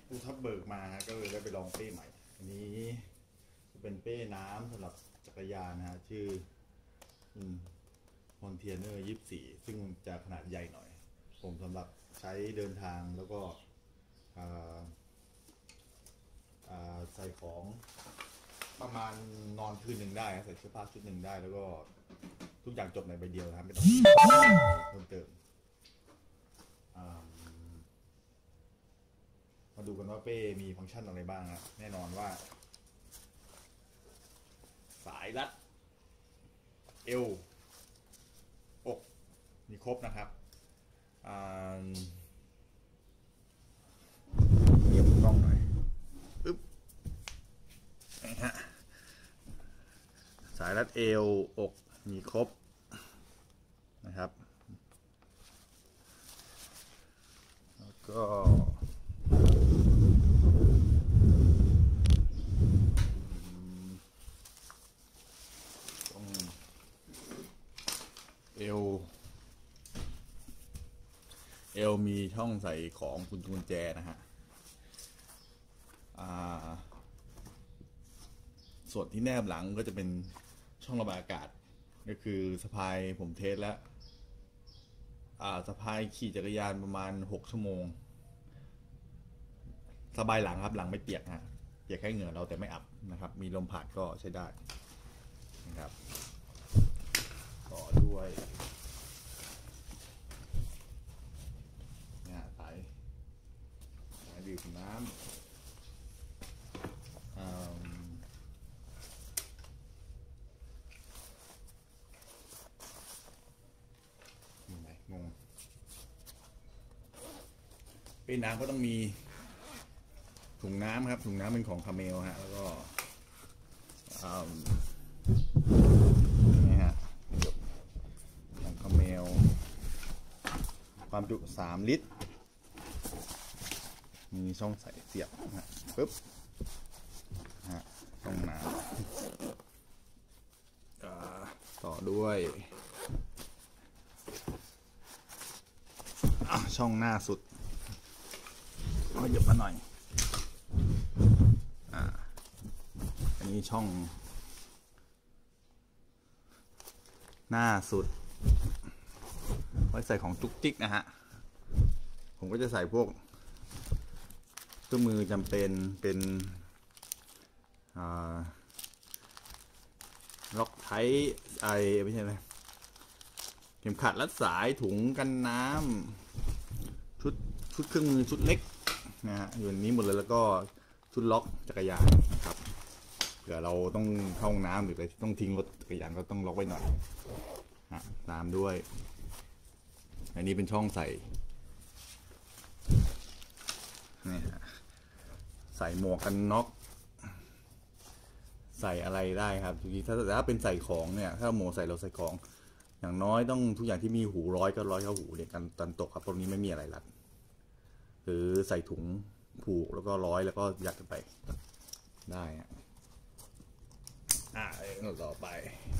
ภูทับเบิกมาก็เลยได้ไปลองเป้ใหม่อันนี้จะเป็นเป้น้ำสำหรับจักรยานนะฮะชื่อมอนเทียเนอร์24ซึ่งจะขนาดใหญ่หน่อยผมสำหรับใช้เดินทางแล้วก็ใส่ของประมาณนอนคืนหนึ่งได้ใส่เสื้อผ้าชุดหนึ่งได้แล้วก็ทุกอย่างจบในใบเดียวนะครับไม่ต้องเพิ่มเติมมาดูกันว่าเป้มีฟังก์ชันอะไรบ้างนะแน่นอนว่าสายรัดเอวอกมีครบนะครับเงียบกล้องหน่อยอึ๊บนี่ฮะสายรัดเอวอกมีครบนะครับแล้วก็เอวมีช่องใส่ของกุญแจนะฮะส่วนที่แนบหลังก็จะเป็นช่องระบายอากาศก็คือสะพายผมเทสแล้วสะพายขี่จักรยานประมาณ6 ชั่วโมงสบายหลังครับหลังไม่เปียกฮะเปียกแค่เหงื่อเราแต่ไม่อับนะครับมีลมผ่านก็ใช้ได้นะครับต่อด้วยดื่มน้ำงงเป็นน้ำก็ต้องมีถุงน้ำครับถุงน้ำเป็นของคาเมลฮะแล้วก็นี่ฮะของคาเมลความจุ3 ลิตรมีช่องใส่เสียบนะปึ๊บช่องน้ำต่อด้วยช่องหน้าสุดก็หยิบมาหน่อยอันนี้ช่องหน้าสุดไว้ใส่ของจุกจิกนะฮะผมก็จะใส่พวกเครื่องมือจำเป็นเป็นล็อกไทไม่ใช่ไหมเข็มขัดรัดสายถุงกันน้ำชุดเครื่องมือชุดเล็กนะฮะอยู่ในนี้หมดเลยแล้วก็ชุดล็อกจักรยานนะครับเผื่อเราต้องเข้าห้องน้ำหรืออะไรต้องทิ้งรถจักรยานก็ต้องล็อกไว้หน่อยตามด้วยอันนี้เป็นช่องใส่นี่ฮะใส่หมวกกันน็อกใส่อะไรได้ครับจริงๆถ้าเป็นใส่ของเนี่ยถ้าหมวกใส่เราใส่ของอย่างน้อยต้องทุกอย่างที่มีหูร้อยก็ร้อยเข้าหูเนี่ยกันตกครับตรงนี้ไม่มีอะไรรัดหรือใส่ถุงผูกแล้วก็ร้อยแล้วก็ยัดไปได้ต่อไป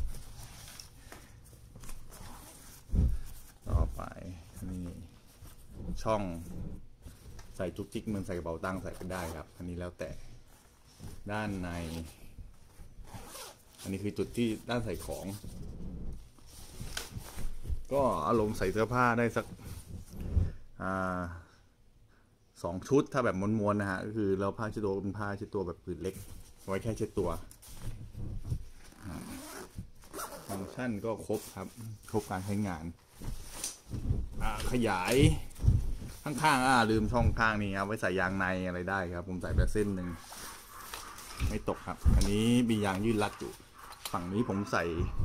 นี่ช่องใส่จุกจิกมันใส่กระเป๋าตังค์ใส่ไปได้ครับอันนี้แล้วแต่ด้านในอันนี้คือจุดที่ด้านใส่ของก็อารมณ์ใส่เสื้อผ้าได้สัก2 ชุดถ้าแบบม้วนๆนะฮะก็คือเราผ้าเช็ดตัวเป็นผ้าเช็ดตัวแบบผืนเล็กไว้แค่เช็ดตัวฟังก์ชันก็ครบครับครบการใช้งานขยายข้างๆลืมช่องข้างนี้ครับไว้ใส่ยางในอะไรได้ครับผมใส่แบบเส้นหนึ่งไม่ตกครับอันนี้มียางยืดรัดอยู่ฝั่งนี้ผมใส่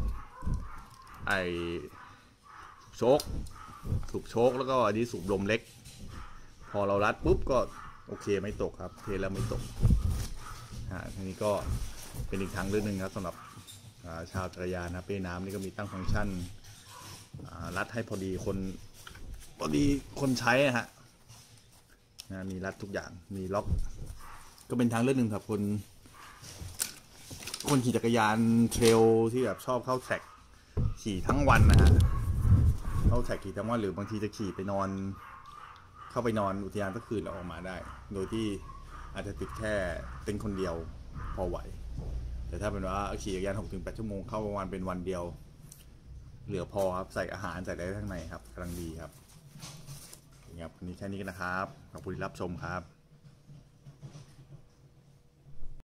สูบโชคแล้วก็อันนี้สูบลมเล็กพอเรารัดปุ๊บก็โอเคไม่ตกครับเทแล้วไม่ตกอันนี้ก็เป็นอีกทางเลือกหนึ่งครับสำหรับชาวจักรยานนะเป้น้ำนี่ก็มีตั้งฟังก์ชันรัดให้พอดีคนใช้ฮะมีรัดทุกอย่างมีล็อกก็เป็นทางเลือกหนึ่งครับคนขี่จักรยานเทรลที่แบบชอบเข้าแท็กขี่ทั้งวันนะฮะเข้าแท็กขี่ทั้งวันหรือบางทีจะขี่ไปนอนเข้าไปนอนอุทยานสักคืนแล้วออกมาได้โดยที่อาจจะติดแค่เต็นท์คนเดียวพอไหวแต่ถ้าเป็นว่าขี่จักรยาน 6-8 ชั่วโมงเข้าประมาณเป็นวันเดียวเหลือพอครับใส่อาหารใส่อะไรข้างในครับกำลังดีครับวันนี้แค่นี้กันนะครับขอบคุณที่รับชมครับ